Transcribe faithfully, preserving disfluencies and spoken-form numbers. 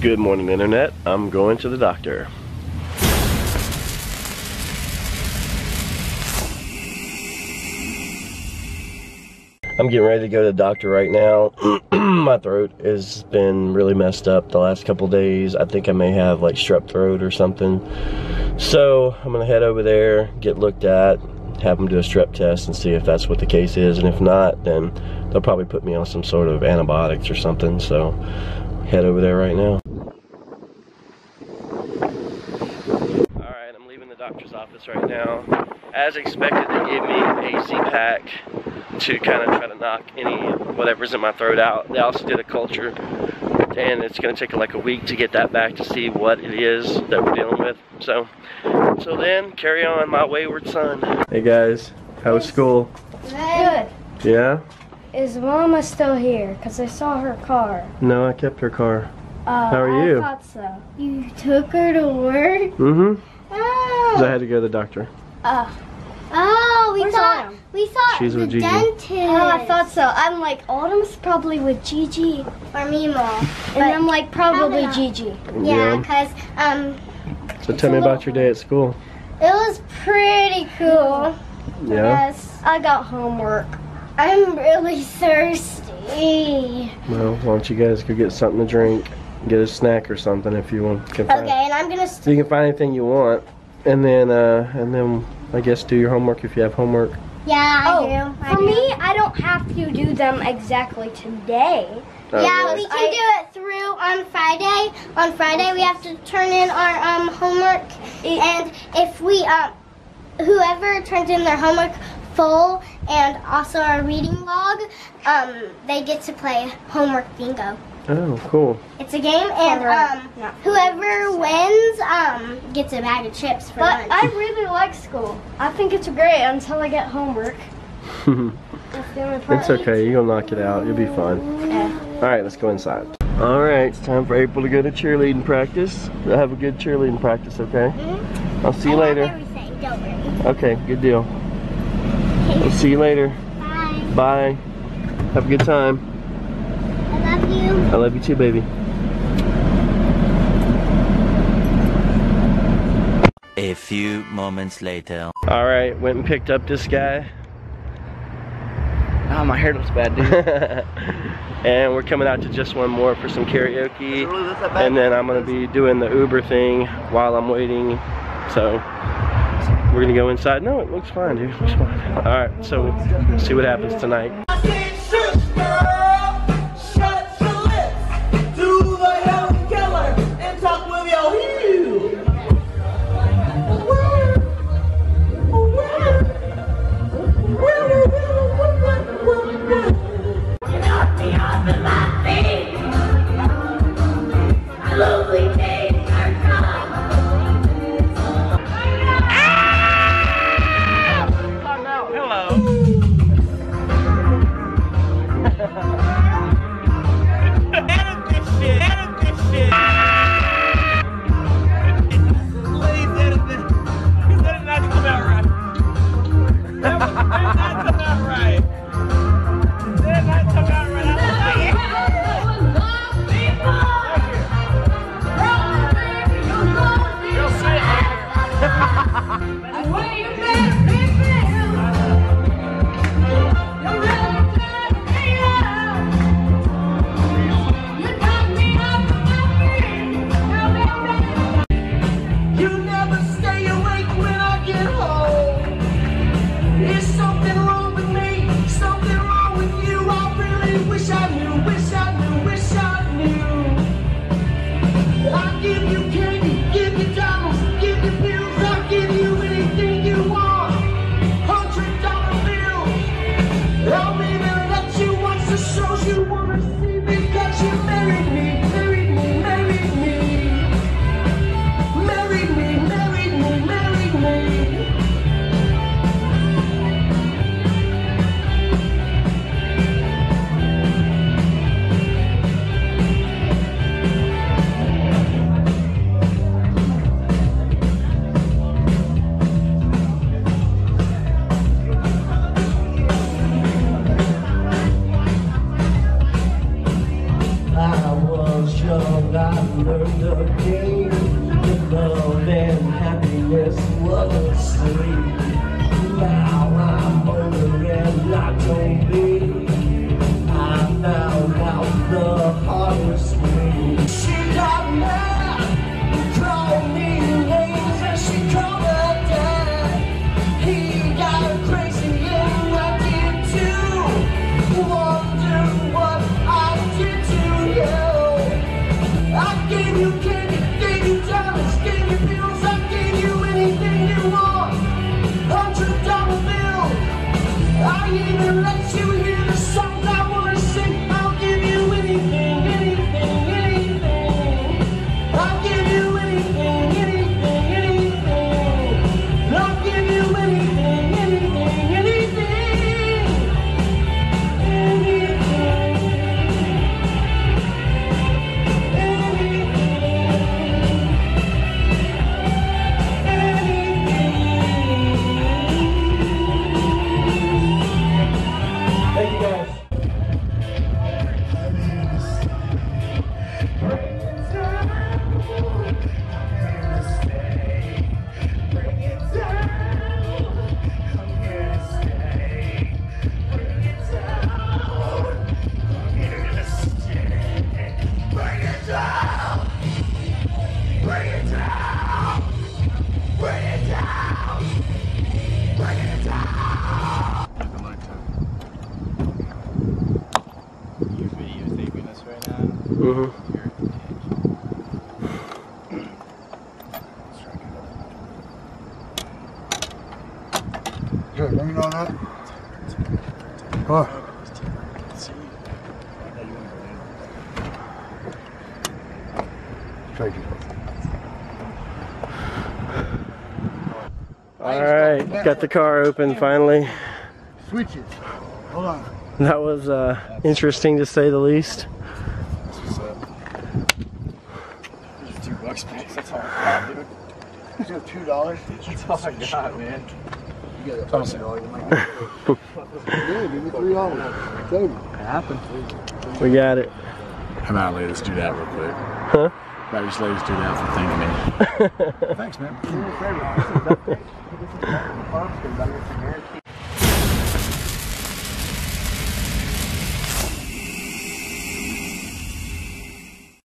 Good morning, Internet. I'm going to the doctor. I'm getting ready to go to the doctor right now. My throat has been really messed up the last couple days. I think I may have like strep throat or something. So I'm gonna head over there, get looked at, have them do a strep test and see if that's what the case is. And if not, then they'll probably put me on some sort of antibiotics or something. So head over there right now. Alright, I'm leaving the doctor's office right now. As expected, they gave me a Z-Pack to kind of try to knock any whatever's in my throat out. They also did a culture, and it's going to take like a week to get that back to see what it is that we're dealing with. So, until then, carry on, my wayward son. Hey guys, how was school? Good. Yeah? Is Mama still here? Because I saw her car. No, I kept her car. Uh, How are you? I thought so. You took her to work? Mm-hmm. Oh. Because I had to go to the doctor. Uh, Oh, we Where's thought Autumn? we thought She's the with Gigi. dentist. oh, I thought so. I'm like, Autumn's probably with Gigi. or Mimo. And I'm like, probably Probably Gigi. Yeah, because um, So tell me about your day at school. it was pretty cool. Yeah? Yes, I got homework. I'm really thirsty. Well, why don't you guys go get something to drink, get a snack or something if you want. Can find, Okay, and I'm gonna. So you can find anything you want, and then uh, and then I guess do your homework if you have homework. Yeah, I Oh, do. I for do. me, I don't have to do them exactly today. Oh, Yeah, really? we can do it through on Friday. On Friday, we have to turn in our um, homework, and if we um, whoever turns in their homework full and also our reading log, um, they get to play homework bingo. Oh, cool. It's a game, and um, Not whoever wins um, gets a bag of chips for But lunch. I really like school. I think it's great until I get homework. That's the only part. It's okay, you'll knock it out. You'll be fine. Yeah. Alright, let's go inside. Alright, it's time for April to go to cheerleading practice. Have a good cheerleading practice, okay? Mhm. I'll see you I later. have everything, don't worry. Okay, good deal. We'll see you later. Bye. Bye. Have a good time. I love you. I love you too, baby. A few moments later. Alright, went and picked up this guy. Oh, my hair looks bad, dude. And we're coming out to Just One More for some karaoke. And then I'm gonna be doing the Uber thing while I'm waiting. So we're gonna go inside. No, it looks fine, dude. It looks fine. Alright, so we'll see what happens tonight. learned the game. The love and happiness was free. Now I'm older and I don't be. I found out the hardest way. She got mad, called me names, and she called her dad. He got crazy and I did too. Wonder what I did to you. I gave you candy, gave you dollars, gave you bills, I gave you anything you want. Hundred dollar bill. I even let you hear the songs I wanna sing. I'll give you anything, anything, anything. I'll give you anything, anything, anything. I'll give you anything, anything, anything. Anything. Thank you guys. Mm-hmm. Good, let me know that. Huh. Thank you. Alright, got the car open finally. Switches. Hold on. That was uh, interesting to say the least. Two bucks, that's all I got, dude. You have two dollars? That's all I got, man. You got a dollar. Yeah, give me three dollars. Save it. It happened. We got it. How about I let us do that real quick? Huh? How about just let us do that for thanking me? Thanks, man.